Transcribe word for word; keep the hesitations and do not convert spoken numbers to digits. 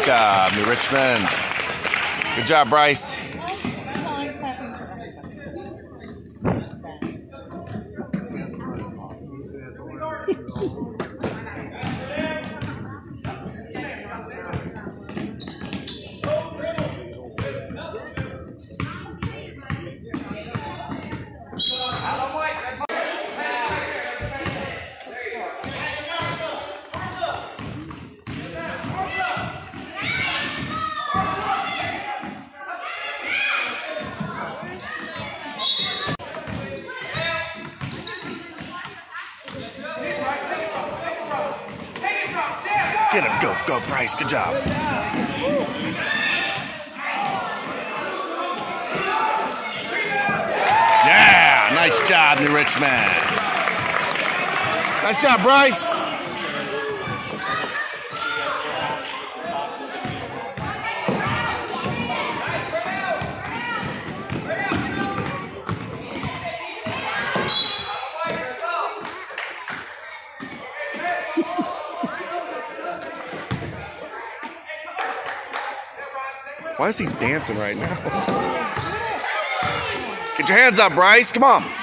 job, New Richmond. Good job, Bryce. Get him, go, go, Bryce, good job. Yeah, nice job, New Richmond. Nice job, Bryce. Why is he dancing right now? Get your hands up, Bryce. Come on.